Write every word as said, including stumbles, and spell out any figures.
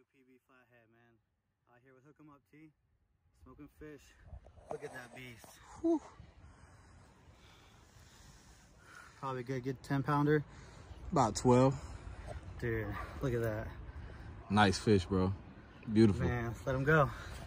P B flathead, man. Out here with Hook 'em Up T, smoking fish. Look at that beast. Whew. Probably good, good ten pounder. About twelve. Dude, look at that. Nice fish, bro. Beautiful. Man, let him go.